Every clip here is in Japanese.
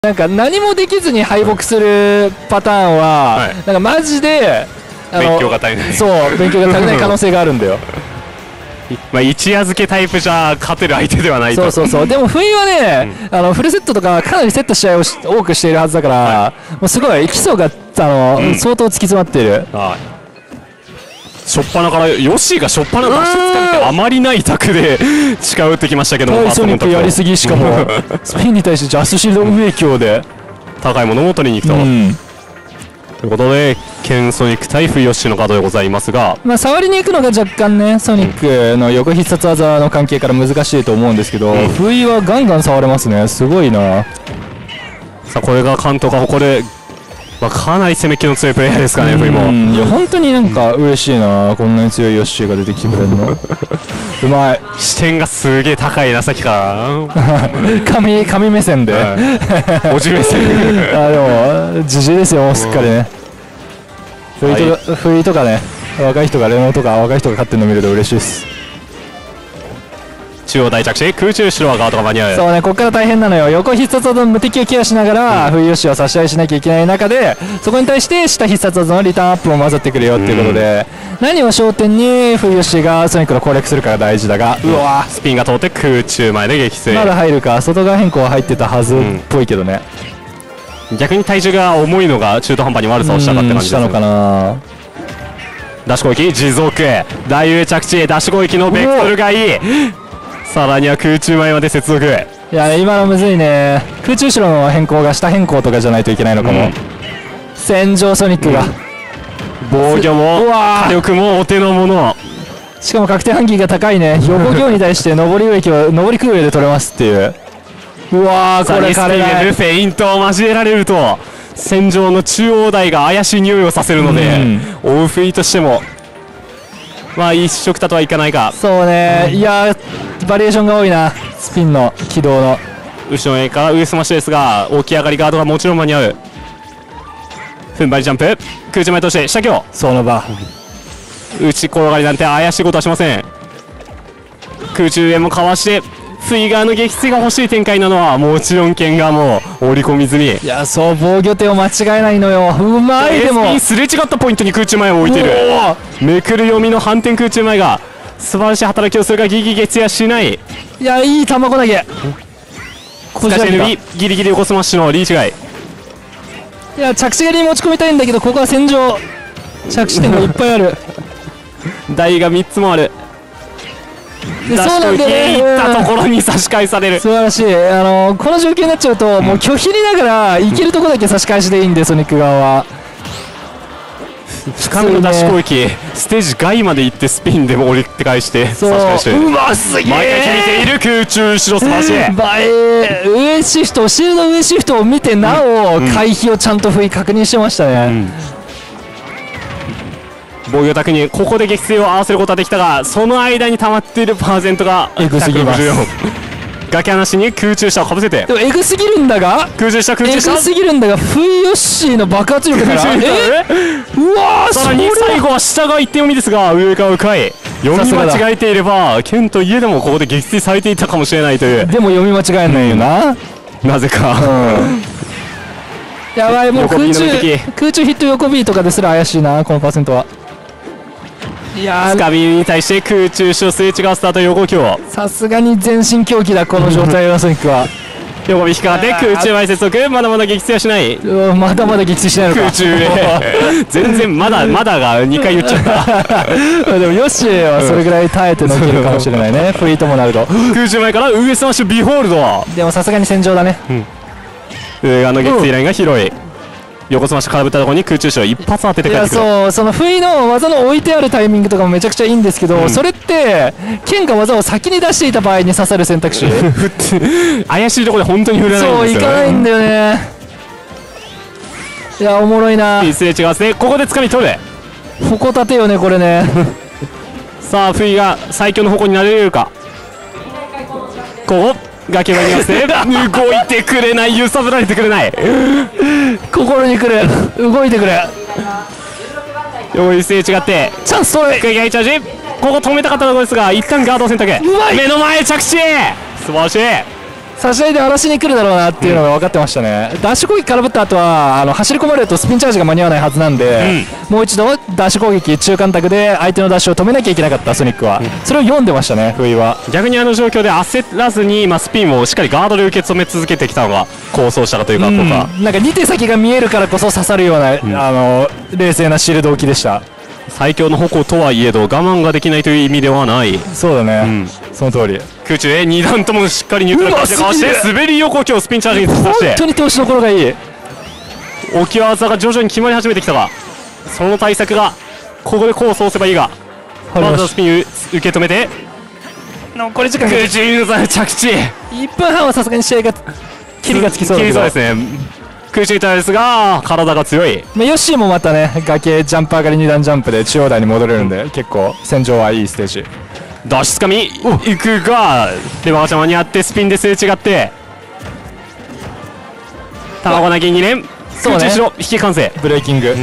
なんか何もできずに敗北するパターンは、はい、なんかマジで勉強が足りない。 そう、勉強が足りない可能性があるんだよ。 まあ一夜漬けタイプじゃ勝てる相手ではないと。 そう。でも不意はね、フルセットとかかなり競った試合を多くしているはずだから、はい、もうすごい基礎が相当突き詰まっている。 初っ端からヨッシーが初っ端の脱出つかみてあまりない卓で近打ってきましたけども、 ソニックやりすぎ、しかもスピンに対してジャストシールド無影響で高いものを取りに行くと。ということでケン・ソニック対フヨッシーのカードでございますが、 まあ触りに行くのが若干ねソニックの横必殺技の関係から難しいと思うんですけど、不意はガンガン触れますね。すごいな。 さあこれが関東が誇る、まあ、かなり攻め気の強いプレイヤーですかね。フイもいや本当になんか嬉しいな、こんなに強いヨッシーが出てきてくれるの。うまい。 視点がすげえ高いな、さっきから神目線で、 おじ目線。 あでもじじいですよ、もうすっかりね。不意とかね、若い人がレノとか若い人が勝ってるの見ると嬉しいです。 中央大着地、空中後ろはガードが間に合う。 そうね、ここから大変なのよ。横必殺技の無敵をケアしながら、不意ヨッシーを差し合いしなきゃいけない中で、そこに対して下必殺技のリターンアップも混ざってくるよっていうことで、何を焦点に不意ヨッシーがソニックの攻略するかが大事だが、 うわスピンが通って空中前で撃墜。 まだ入るか、外側変更は入ってたはずっぽいけどね。 逆に体重が重いのが中途半端に悪さをしたかって感じですね。 したのかな。 ダッシュ攻撃持続、大上着地、ダッシュ攻撃のベクトルがいい。さらには空中前まで接続。 いや今のむずいね。空中後ろの変更が下変更とかじゃないといけないのかも。戦場ソニックが、 防御も火力もお手の物。 しかも確定半径が高いね。横強に対して上り植木を上り空上で取れますっていう。うわー、これ彼らフェイントを交えられると戦場の中央台が怪しい匂いをさせるので、オウフイとしてもまあ一色たとはいかないか。 そうね、いやバリエーションが多いな、スピンの軌道の。 後ろへから上スマッシュですが、起き上がりガードがもちろん間に合う。踏ん張りジャンプ、空中前として下強、 その場内転がりなんて怪しいことはしません。空中へもかわしてフイガーの撃墜が欲しい展開なのはもちろん剣がもう織り込み済み。 いやそう、防御手を間違えないのよ。うまい。でもすれ違ったポイントに空中前を置いてる。めくる読みの反転空中前が素晴らしい働きをするがギリ撃墜はしない。 いやいい卵投げ。 こちらギリギリ横スマッシュのリーチ外。 いや着地蹴りに持ち込みたいんだけど、ここは戦場着地点がいっぱいある。 台が3つもある。 そうなんだよね。 いったところに差し返される。 素晴らしい。この状況になっちゃうと、もう拒否りながら行けるところだけ差し返しでいいんで、ソニック側は。 深めのダッシュ攻撃、ステージ外まで行ってスピンでも折り返して差し返して、 うますぎー。 毎回響いている空中後ろ素晴らしい。 上シフト、シールド上シフトを見てなお、回避をちゃんと確認してましたね。 防御卓にここで撃墜を合わせることはできたが、その間に溜まっているパーセントがエグすぎます。 崖離しに空中下をかぶせて、 でもエグすぎるんだが、 空中下エグすぎるんだが、フイヨッシーの爆発力からうわー、 さらに最後は下が一点読みですが、上から深い読み間違えていればケンといえどもここで撃墜されていたかもしれないという。 でも読み間違えないよな、 なぜかやばい、もう空中ヒット横 B とかですら怪しいな、このパーセントは。いやー、 スカビに対して空中後ろすれ違わせた後横強、 さすがに全身狂気だこの状態はソニックは。 横引っかかって空中前接続、まだまだ撃墜はしない。 まだまだ撃墜しないのか。 空中へ全然まだまだが2回言っちゃったでもヨッシーはそれぐらい耐えてのけるかもしれないね。フリーともなると空中前から上スマッシュビホールド。 でもさすがに戦場だね。 上側の撃墜ラインが広い。横スマッシュ空振ったところに空中後ろ一発当てて帰ってくる。 いやそう、その不意の技の置いてあるタイミングとかもめちゃくちゃいいんですけど、それって剣が技を先に出していた場合に刺さる選択肢怪しいところで本当に振らないんですよね。 そういかないんだよね。いやおもろいな。 すれ違わせてここで掴み取る。 矛立てよねこれねさあ不意が最強の矛になれるか。ここ崖まで合わせて動いてくれない、揺さぶられてくれない心にくる、動いてくれ。 横にすれ違ってチャンストライ。 チャージ、ここ止めたかったところですが一旦ガードを選択。目の前着地素晴らしい。 差し合いで荒らしに来るだろうなっていうのが分かってましたね、ダッシュ攻撃空振った後は走り込まれるとスピンチャージが間に合わないはずなんで、もう一度ダッシュ攻撃中間卓で相手のダッシュを止めなきゃいけなかったソニックは、それを読んでましたね、不意は。 逆に状況で焦らずに、スピンをしっかりガードで受け止め続けてきたのが構想したかというか、とかなんか2手先が見えるからこそ刺さるような、冷静なシールド置きでした。 最強の矛とはいえど我慢ができないという意味ではない。 そうだね、その通り。 空中へ2段ともしっかりニュートラルかわして滑り横今日スピンチャージに突破して、 本当に投資どころがいい。 置き技が徐々に決まり始めてきたが、その対策がここでこうそうすればいいが、まずはスピン受け止めて残り時間空中ユーザー着地 1分半はさすがに試合が切りがつきそうだけど、 そうですね。空中板ですが体が強い。 ヨッシーもまたね崖ジャンプ上がり2段ジャンプで中央台に戻れるんで、結構戦場はいいステージ。 ダッシュつかみいくがでワーちゃん間に合ってスピンですれ違って卵投げ2連空中後ろ引き完成ブレーキング、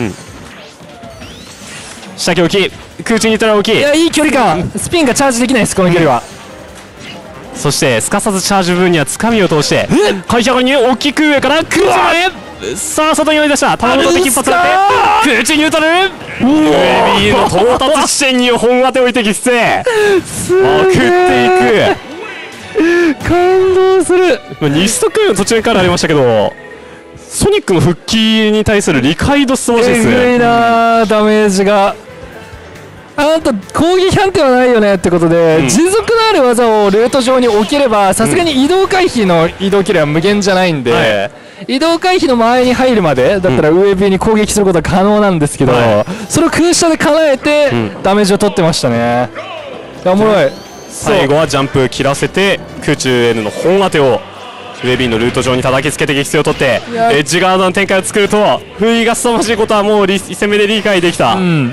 下気置き空中にいたら大きい。 いやいい距離感、スピンがチャージできないですこの距離は。 そしてすかさずチャージ部分にはつかみを通して回避上がりに大きく上から空中まで、さあ外に追い出した卵的一発だって空中ニュートラルウェビーの到達地点に本当て置いてきて送っていく感動する。 西スト君途中からありましたけどソニックの復帰に対する理解度すごいですね。 えぐいなダメージが。あんた攻撃判定はないよねってことで、持続のある技をルート上に置ければさすがに移動回避の移動距離は無限じゃないんで、移動回避の前に入るまでだったら上 B に攻撃することは可能なんですけど、それを空下で叶えてダメージを取ってましたね。おもろい。 最後はジャンプ切らせて空中への本当てをウェビーのルート上に叩きつけて撃墜を取ってエッジガードの展開を作ると不意が凄まじいことはもう1戦目で理解できた。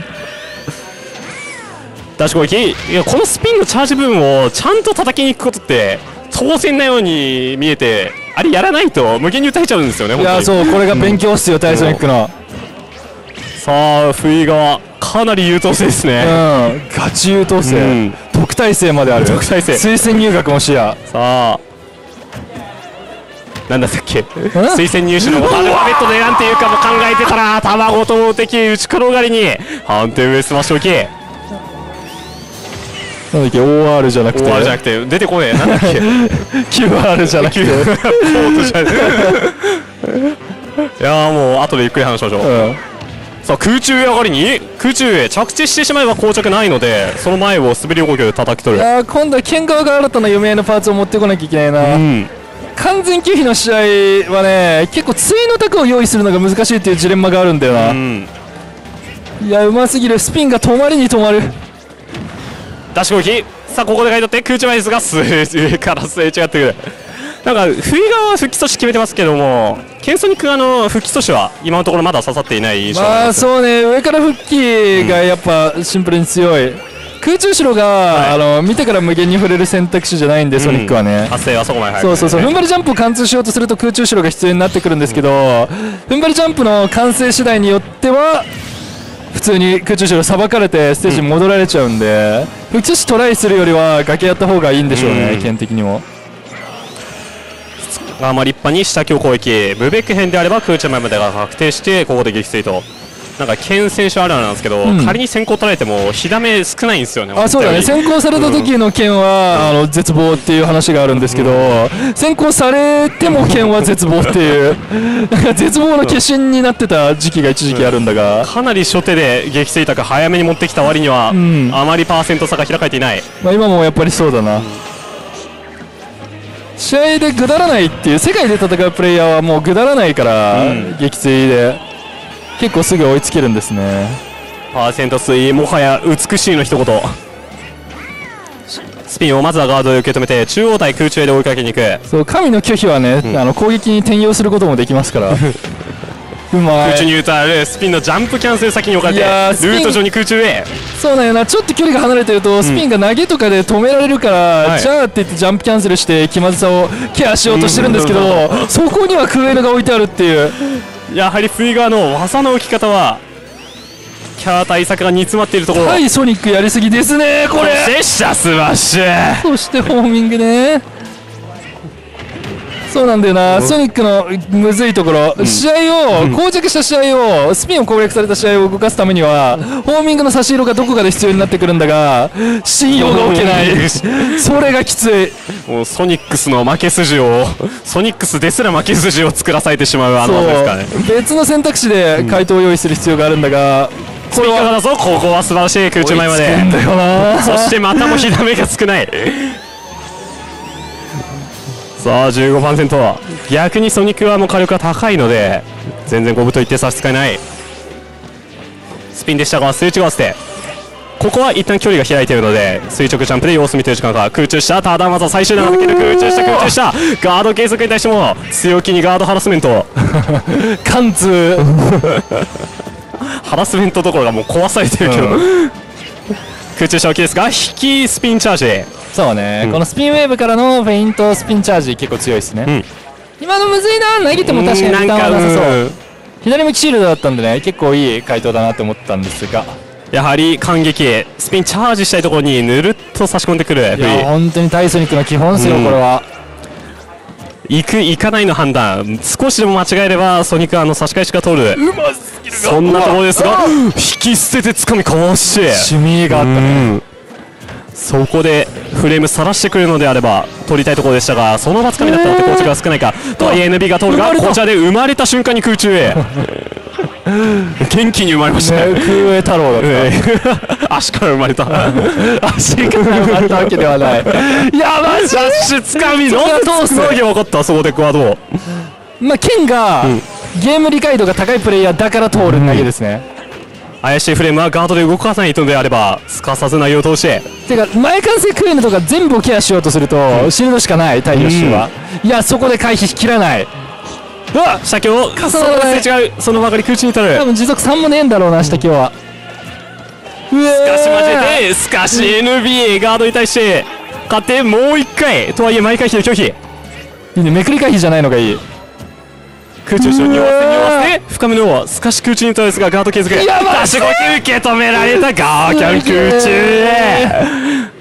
ダッシュ攻撃、いやこのスピンのチャージ部分をちゃんと叩きに行くことって当然なように見えて、あれやらないと無限に打たれちゃうんですよね。 いやそうこれが勉強っすよ、タイソニックの。 さあ不意側かなり優等生ですね。 ガチ優等生、特待生まである。 特待生推薦入学も視野。 さあなんだったっけ推薦入試のアルファベットでなんていうかも考えてたら卵と敵打ち転がりに判定上スマッシュ置き。 なんだっけ OR じゃなくて OR じゃなくて出てこねえなんだっけ QR じゃなくていやもう後でゆっくり話しましょう。さあ空中へ上がりに空中へ着地してしまえば膠着ないのでその前を滑り動きで叩き取る。 いや今度は剣側が新たな夢のパーツを持ってこなきゃいけないな。完全拒否の試合はね結構対の卓を用意するのが難しいっていうジレンマがあるんだよな。いやうますぎる。スピンが止まりに止まる。 ダッシュ攻撃。さあここで書いてあって空中前ですが上からすれ違ってくる。なんか不意側復帰阻止決めてますけどもケンソニック側の復帰阻止は今のところまだ刺さっていない印象なんです。 そうね上から復帰がやっぱシンプルに強い。空中後ろが、見てから無限に触れる選択肢じゃないんで、ソニックはね発生はそこまで早く、 そう踏ん張りジャンプを貫通しようとすると空中後ろが必要になってくるんですけど、踏ん張りジャンプの完成次第によっては普通に空中後ろさばかれてステージに戻られちゃうんで、復帰阻止トライするよりは崖やった方がいいんでしょうね、剣的にも。 立派に下強攻撃無ベック編であれば空中前までが確定してここで撃墜と。なんか剣選手あるあるなんですけど、仮に先行取られても火ダメ少ないんですよね。 そうだね先行された時の剣は、絶望っていう話があるんですけど、先行されても剣は絶望っていうなんか絶望の化身になってた時期が一時期あるんだが、 かなり初手で撃墜卓早めに持ってきた割には、あまりパーセント差が開かれていない。 今もやっぱりそうだな。試合でぐだらないっていう世界で戦うプレイヤーはもうぐだらないから、撃墜で結構すぐ追いつけるんですね。 パーセント推移もはや美しいの一言。スピンをまずはガードで受け止めて中央対空中へで追いかけに行く。 そう神の拒否はね、攻撃に転用することもできますからうまい。 空中に打たれるスピンのジャンプキャンセル先に置かれてルート上に空中へ。 そうなんやな、ちょっと距離が離れてるとスピンが投げとかで止められるから、じゃあって言ってジャンプキャンセルして気まずさをケアしようとしてるんですけど、そこにはクエルが置いてあるっていう。 やはりフイガーの技の置き方はキャー対策が煮詰まっているところ。 はいソニックやりすぎですねこれ。 そしてシャスマッシュ、 そしてホーミングね。 そうなんだよな、ソニックのむずいところ、試合を、膠着した試合を、スピンを攻略された試合を動かすためには、ホーミングの差し色がどこかで必要になってくるんだが、信用が置けない、それがきつい。 もうソニックスの負け筋を、ソニックスですら負け筋を作らされてしまう技ですからね。 別の選択肢で回答を用意する必要があるんだが、 これはだぞ、ここは素晴らしい空中前まで。そしてまたも火ダメが少ない。さあ 15%、 逆にソニックはもう火力が高いので全然五分と言って差し支えない。スピンでしたが垂直合わせて、ここは一旦距離が開いているので垂直ジャンプで様子見てる時間が、空中したただまず最終段が抜ける、空中したガード継続に対しても強気にガードハラスメント貫通ハラスメントどころがもう壊されてるけど、空中した大きいですが引きスピンチャージ。 そうね、このスピンウェーブからのフェイントスピンチャージ結構強いですね、今のむずいな、投げても確かにリターンはなさそう、左向きシールドだったんでね、結構いい回答だなと思ったんですが、 やはり感激スピンチャージしたいところにぬるっと差し込んでくる。 いや本当にタイソニックの基本ですよ、これは。 行く行かないの判断、少しでも間違えればソニックは差し返しが通る、そんなところですが引き捨ててつかみかわし、 趣味があったね、 そこでフレームさらしてくるのであれば取りたいところでしたが、その場つかみだったのでコーチが少ないかとはいえ NB が通るが、こちらで生まれた瞬間に空中へ元気に生まれましたね、 空英太郎だった、 足から生まれた足から生まれたわけではないやばい、ジャッシュつかみの通すすごい分かった。そこでクワード、 まあケンが、ゲーム理解度が高いプレイヤーだから通るだけですね、 怪しいフレームはガードで動かさないのであればすかさず内容を通して、 てか前関節クエーヌとか全部をケアしようとすると、シールドしかないタイヨッシュは、いやそこで回避しきらない、 うわ下強重ならすれ違う、そのばかり空中に取る、 多分持続3もねえんだろうな、下強は。 すかし交えてすかし NBA ガードに対して勝ってもう1回とはいえ毎回避拒否、 いいね、めくり回避じゃないのがいい。 空中後ろに合わせて深めのすかし空中に取るですがガード継続、出し動き受け止められたガーキャン空中へ